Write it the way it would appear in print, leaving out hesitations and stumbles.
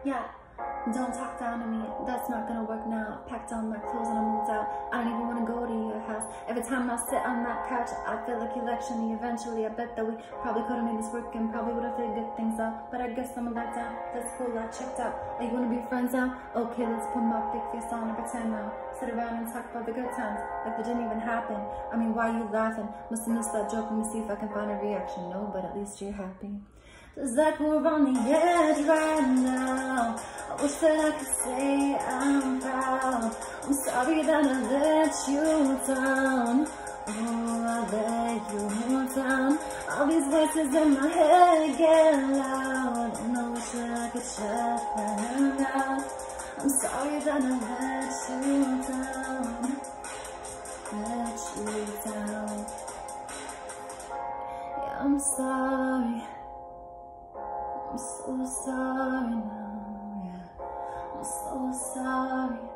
Yeah, don't talk down to me, that's not gonna work now. Packed on my clothes and I moved out. I don't even wanna go to your house. Every time I sit on that couch, I feel like you lecture me. Eventually, I bet that we probably could've made this work and probably would've figured good things out. But I guess I'm let down. That's cool, I checked out. Oh, you wanna be friends now? Okay, let's put my big face on and pretend now. Sit around and talk about the good times, like they didn't even happen. I mean, why are you laughing? Must've missed that joke. Let me see if I can find a reaction. No, but at least you're happy. It's like we're on the edge right now. I wish that I could say I'm proud. I'm sorry that I let you down. Oh, I let you down. All these voices in my head get loud, and I wish that I could shut them out. I'm sorry that I let you down. Let you down. Yeah, I'm sorry. I'm so sorry now, yeah. I'm so sorry.